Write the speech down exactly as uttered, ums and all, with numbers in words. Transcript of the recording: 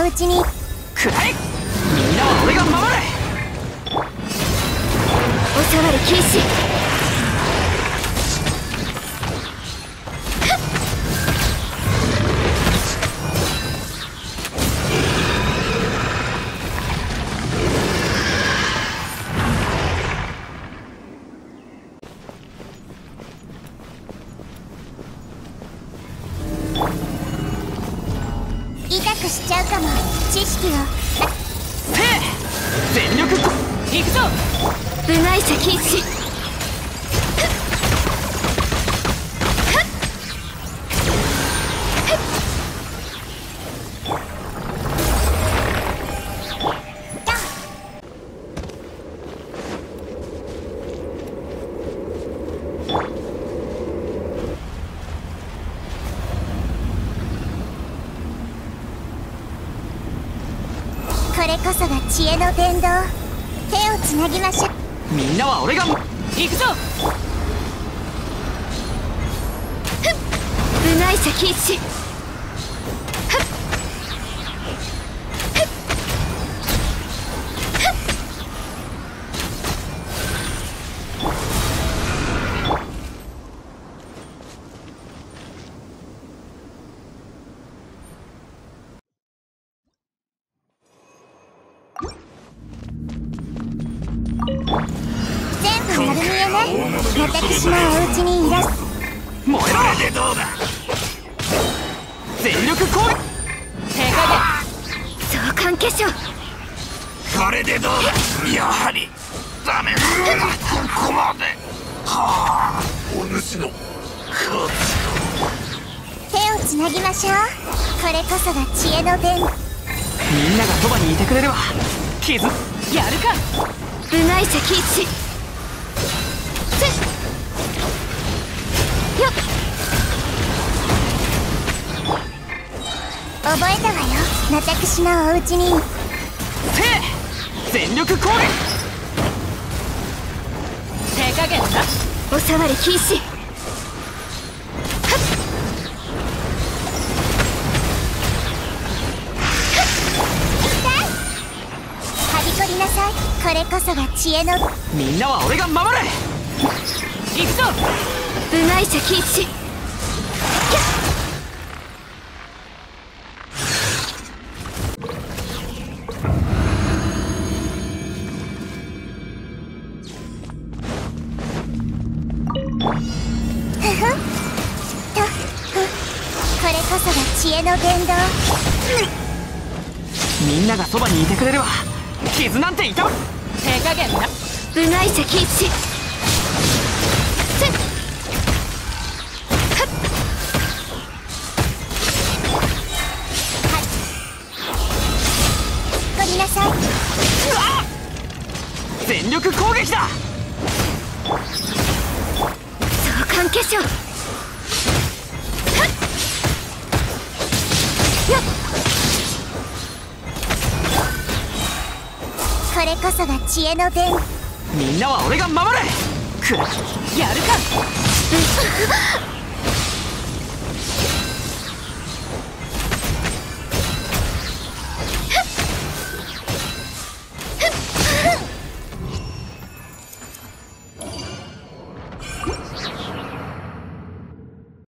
うちにくらえ。みんなは俺が守る。 おさわり禁止。痛くしちゃうかも。知識を。 せえ、全力こ行くぞ。 部外者禁止。これこそが知恵の伝道。手をつなぎましょう。 みんなは俺が行くぞ。 部外者禁止。全部丸見えね。私のお家にいらす。 燃えろ。でどうだ。全力攻撃。手加召喚化粧。 これでどうだ。やはりダメだ。ここまで。はあ、お主の手をつなぎましょう。これこそが知恵の伝。 みんながそばにいてくれれば傷やるか。 部外者禁止。よっ、覚えたわよ。私のお家に。 せえ、全力攻撃。手加減だ。 おさわり禁止。はびこりなさい。これこそが知恵の。 みんなは俺が守る。行くぞ。 部外者禁止。ふふんとふ。これこそが知恵の伝道。 みんながそばにいてくれれば傷なんて痛む。手加減だ。 部外者禁止。取りなさい。 全力攻撃だ。 召喚化粧。よっ、これこそが知恵の伝。 みんなは俺が守る。くらやるか。